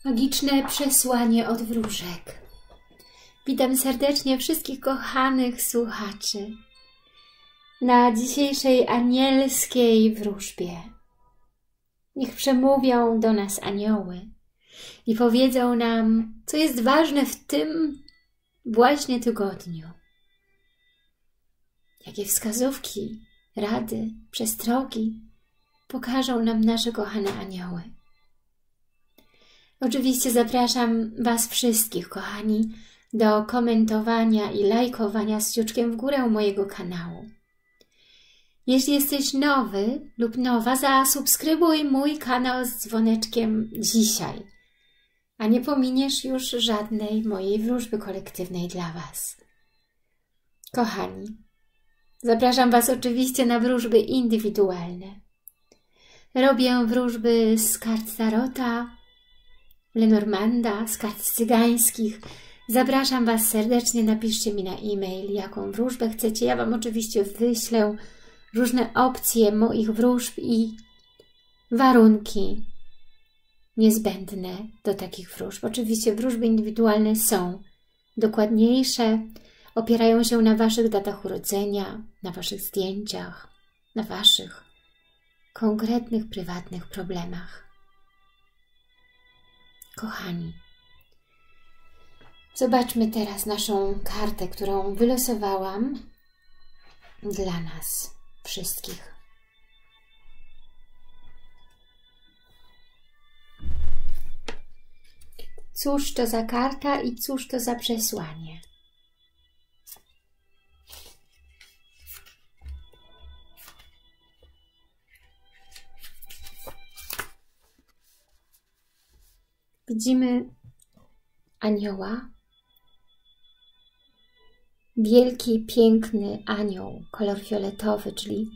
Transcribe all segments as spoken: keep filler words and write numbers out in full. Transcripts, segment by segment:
Magiczne przesłanie od wróżek. Witam serdecznie wszystkich kochanych słuchaczy na dzisiejszej anielskiej wróżbie. Niech przemówią do nas anioły i powiedzą nam, co jest ważne w tym właśnie tygodniu. Jakie wskazówki, rady, przestrogi pokażą nam nasze kochane anioły. Oczywiście zapraszam Was wszystkich, kochani, do komentowania i lajkowania z kciuczkiem w górę mojego kanału. Jeśli jesteś nowy lub nowa, zasubskrybuj mój kanał z dzwoneczkiem dzisiaj, a nie pominiesz już żadnej mojej wróżby kolektywnej dla Was. Kochani, zapraszam Was oczywiście na wróżby indywidualne. Robię wróżby z kart Tarota, Lenormanda, z kart cygańskich. Zapraszam Was serdecznie, napiszcie mi na e-mail, jaką wróżbę chcecie. Ja Wam oczywiście wyślę różne opcje moich wróżb i warunki niezbędne do takich wróżb. Oczywiście wróżby indywidualne są dokładniejsze, opierają się na Waszych datach urodzenia, na Waszych zdjęciach, na Waszych konkretnych, prywatnych problemach. Kochani, zobaczmy teraz naszą kartę, którą wylosowałam dla nas wszystkich. Cóż to za karta i cóż to za przesłanie? Widzimy anioła, wielki, piękny anioł, kolor fioletowy, czyli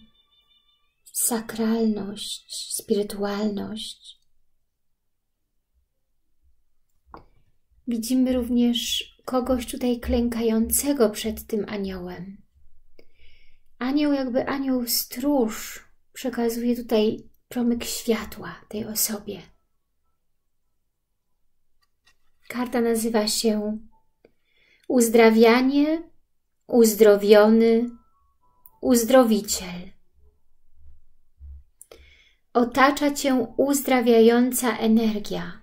sakralność, spirytualność. Widzimy również kogoś tutaj klękającego przed tym aniołem. Anioł, jakby anioł stróż, przekazuje tutaj promyk światła tej osobie. Karta nazywa się uzdrawianie, uzdrowiony, uzdrowiciel. Otacza Cię uzdrawiająca energia.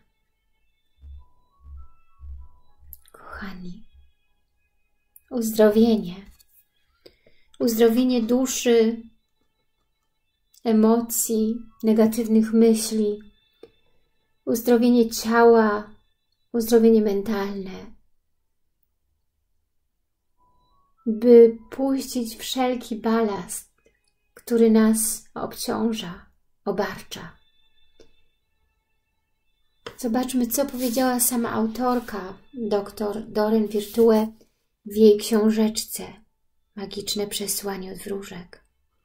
Kochani, uzdrowienie. Uzdrowienie duszy, emocji, negatywnych myśli. Uzdrowienie ciała, uzdrowienie mentalne, by puścić wszelki balast, który nas obciąża, obarcza. Zobaczmy, co powiedziała sama autorka, dr Doreen Virtue, w jej książeczce Magiczne przesłanie od wróżek.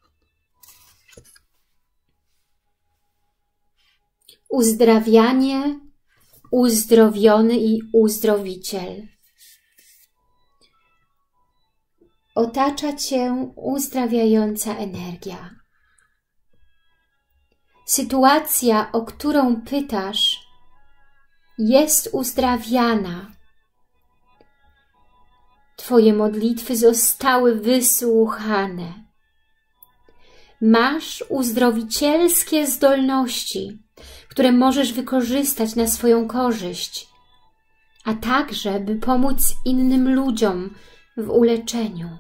Uzdrawianie, uzdrowiony i uzdrowiciel. Otacza Cię uzdrawiająca energia. Sytuacja, o którą pytasz, jest uzdrawiana. Twoje modlitwy zostały wysłuchane. Masz uzdrowicielskie zdolności, które możesz wykorzystać na swoją korzyść, a także, by pomóc innym ludziom w uleczeniu.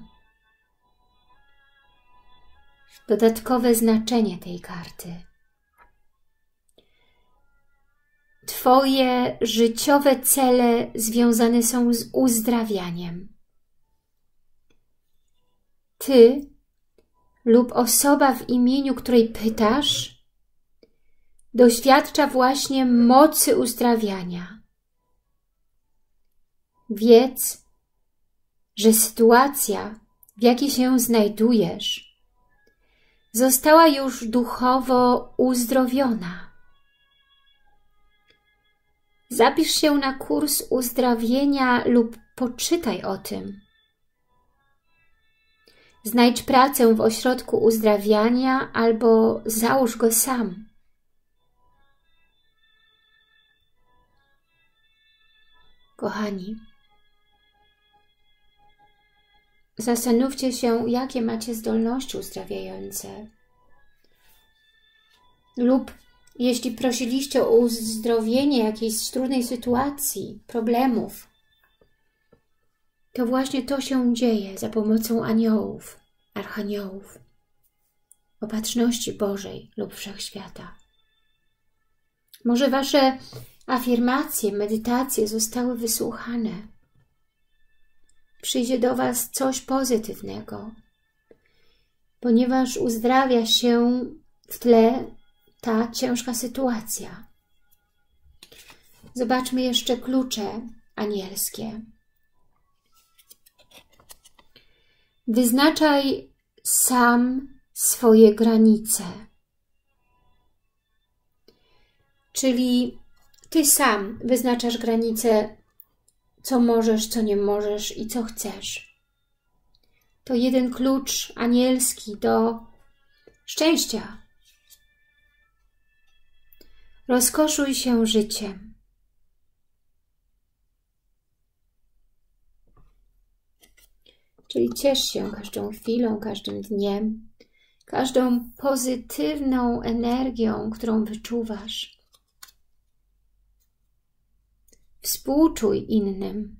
Dodatkowe znaczenie tej karty. Twoje życiowe cele związane są z uzdrawianiem. Ty lub osoba, w imieniu której pytasz, doświadcza właśnie mocy uzdrawiania. Wiedz, że sytuacja, w jakiej się znajdujesz, została już duchowo uzdrowiona. Zapisz się na kurs uzdrowienia lub poczytaj o tym. Znajdź pracę w ośrodku uzdrawiania albo załóż go sam. Kochani, zastanówcie się, jakie macie zdolności uzdrawiające. Lub jeśli prosiliście o uzdrowienie jakiejś trudnej sytuacji, problemów, to właśnie to się dzieje za pomocą aniołów, archaniołów, opatrzności Bożej lub Wszechświata. Może wasze afirmacje, medytacje zostały wysłuchane. Przyjdzie do was coś pozytywnego, ponieważ uzdrawia się w tle ta ciężka sytuacja. Zobaczmy jeszcze klucze anielskie. Wyznaczaj sam swoje granice. Czyli ty sam wyznaczasz granice, co możesz, co nie możesz i co chcesz. To jeden klucz anielski do szczęścia. Rozkoszuj się życiem. Czyli ciesz się każdą chwilą, każdym dniem, każdą pozytywną energią, którą wyczuwasz. Współczuj innym.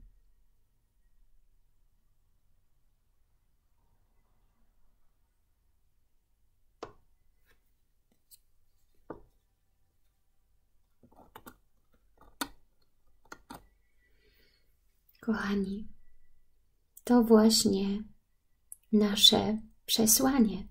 Kochani, to właśnie nasze przesłanie.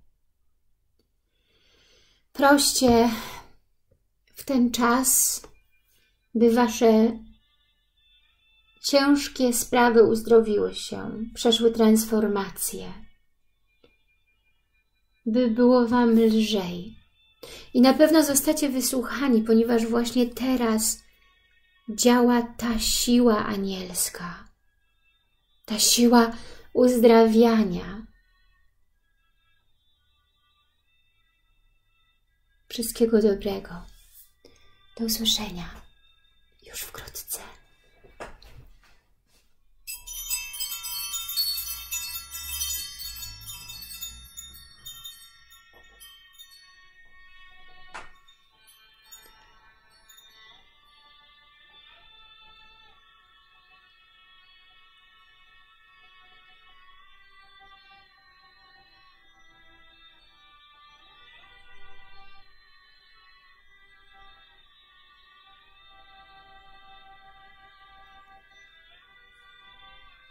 Proście w ten czas, by wasze ciężkie sprawy uzdrowiły się, przeszły transformację, by było wam lżej. I na pewno zostacie wysłuchani, ponieważ właśnie teraz działa ta siła anielska, ta siła uzdrawiania. Wszystkiego dobrego. Do usłyszenia już wkrótce.